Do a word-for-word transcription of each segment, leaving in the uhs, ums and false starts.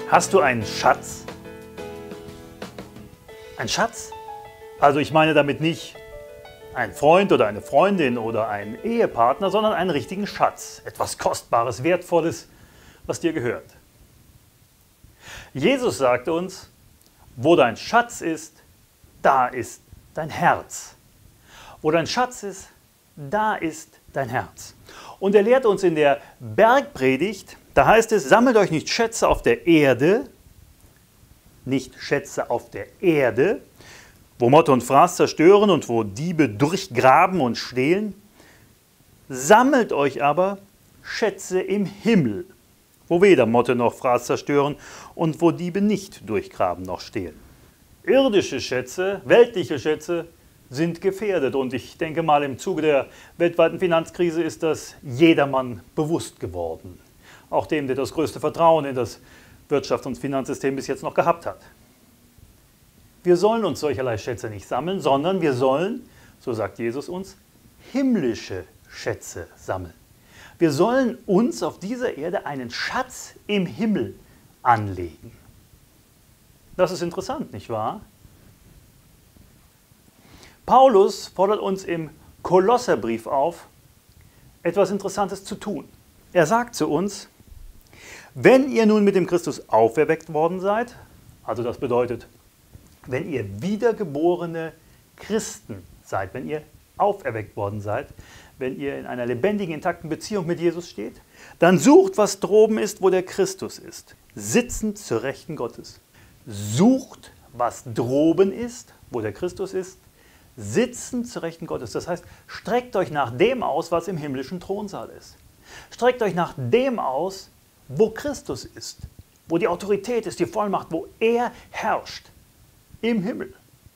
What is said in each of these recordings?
Hast du einen Schatz? Ein Schatz? Also ich meine damit nicht ein Freund oder eine Freundin oder einen Ehepartner, sondern einen richtigen Schatz. Etwas Kostbares, Wertvolles, was dir gehört. Jesus sagte uns, wo dein Schatz ist, da ist dein Herz. Wo dein Schatz ist, da ist dein Herz. Und er lehrt uns in der Bergpredigt, da heißt es, sammelt euch nicht Schätze auf der Erde, nicht Schätze auf der Erde, wo Motte und Fraß zerstören und wo Diebe durchgraben und stehlen. Sammelt euch aber Schätze im Himmel, wo weder Motte noch Fraß zerstören und wo Diebe nicht durchgraben noch stehlen. Irdische Schätze, weltliche Schätze sind gefährdet und ich denke mal, im Zuge der weltweiten Finanzkrise ist das jedermann bewusst geworden. Auch dem, der das größte Vertrauen in das Wirtschafts- und Finanzsystem bis jetzt noch gehabt hat. Wir sollen uns solcherlei Schätze nicht sammeln, sondern wir sollen, so sagt Jesus uns, himmlische Schätze sammeln. Wir sollen uns auf dieser Erde einen Schatz im Himmel anlegen. Das ist interessant, nicht wahr? Paulus fordert uns im Kolosserbrief auf, etwas Interessantes zu tun. Er sagt zu uns, wenn ihr nun mit dem Christus auferweckt worden seid, also das bedeutet, wenn ihr wiedergeborene Christen seid, wenn ihr auferweckt worden seid, wenn ihr in einer lebendigen, intakten Beziehung mit Jesus steht, dann sucht, was droben ist, wo der Christus ist, sitzend zur Rechten Gottes. Sucht, was droben ist, wo der Christus ist, sitzend zur Rechten Gottes. Das heißt, streckt euch nach dem aus, was im himmlischen Thronsaal ist. Streckt euch nach dem aus, wo Christus ist, wo die Autorität ist, die Vollmacht, wo er herrscht, im Himmel.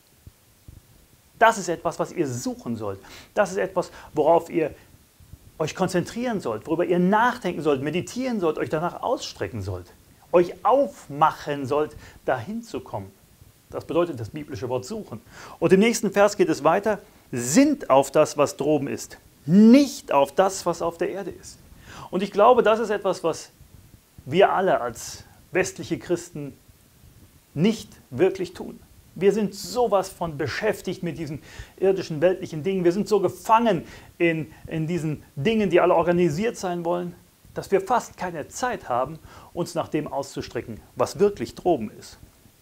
Das ist etwas, was ihr suchen sollt. Das ist etwas, worauf ihr euch konzentrieren sollt, worüber ihr nachdenken sollt, meditieren sollt, euch danach ausstrecken sollt, euch aufmachen sollt, dahin zu kommen. Das bedeutet das biblische Wort suchen. Und im nächsten Vers geht es weiter, sinnt auf das, was droben ist, nicht auf das, was auf der Erde ist. Und ich glaube, das ist etwas, was wir alle als westliche Christen nicht wirklich tun. Wir sind sowas von beschäftigt mit diesen irdischen, weltlichen Dingen. Wir sind so gefangen in, in diesen Dingen, die alle organisiert sein wollen, dass wir fast keine Zeit haben, uns nach dem auszustrecken, was wirklich droben ist.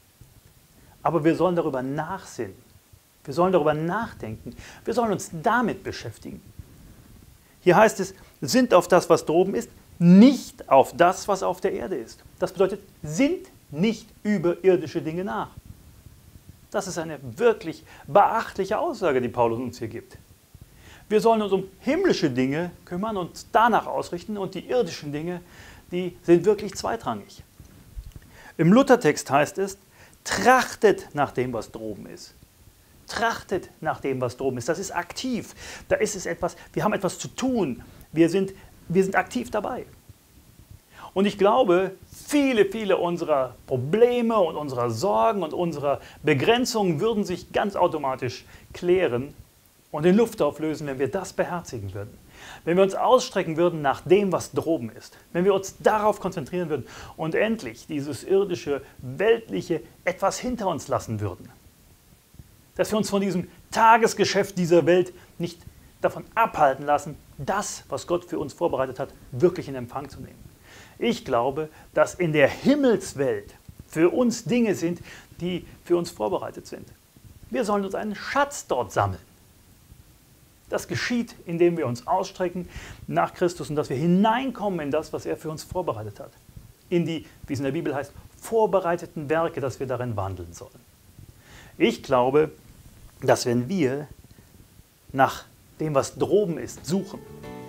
Aber wir sollen darüber nachsinnen. Wir sollen darüber nachdenken. Wir sollen uns damit beschäftigen. Hier heißt es, sinnt auf das, was droben ist, nicht auf das, was auf der Erde ist. Das bedeutet, sinnt nicht über irdische Dinge nach. Das ist eine wirklich beachtliche Aussage, die Paulus uns hier gibt. Wir sollen uns um himmlische Dinge kümmern und danach ausrichten und die irdischen Dinge, die sind wirklich zweitrangig. Im Luthertext heißt es, trachtet nach dem, was droben ist. Trachtet nach dem, was droben ist. Das ist aktiv. Da ist es etwas, wir haben etwas zu tun. Wir sind, wir sind aktiv dabei. Und ich glaube, viele, viele unserer Probleme und unserer Sorgen und unserer Begrenzungen würden sich ganz automatisch klären und in Luft auflösen, wenn wir das beherzigen würden. Wenn wir uns ausstrecken würden nach dem, was droben ist. Wenn wir uns darauf konzentrieren würden und endlich dieses irdische, weltliche etwas hinter uns lassen würden. Dass wir uns von diesem Tagesgeschäft dieser Welt nicht davon abhalten lassen, das, was Gott für uns vorbereitet hat, wirklich in Empfang zu nehmen. Ich glaube, dass in der Himmelswelt für uns Dinge sind, die für uns vorbereitet sind. Wir sollen uns einen Schatz dort sammeln. Das geschieht, indem wir uns ausstrecken nach Christus und dass wir hineinkommen in das, was er für uns vorbereitet hat. In die, wie es in der Bibel heißt, vorbereiteten Werke, dass wir darin wandeln sollen. Ich glaube, dass wenn wir nach dem, was droben ist, suchen,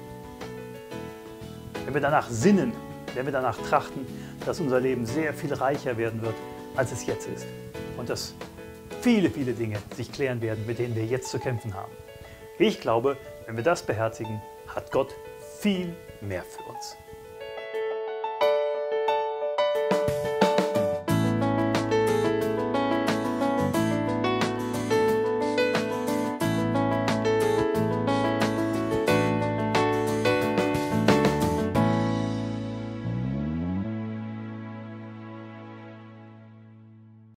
wenn wir danach sinnen, wenn wir danach trachten, dass unser Leben sehr viel reicher werden wird, als es jetzt ist. Und dass viele, viele Dinge sich klären werden, mit denen wir jetzt zu kämpfen haben. Ich glaube, wenn wir das beherzigen, hat Gott viel mehr für uns.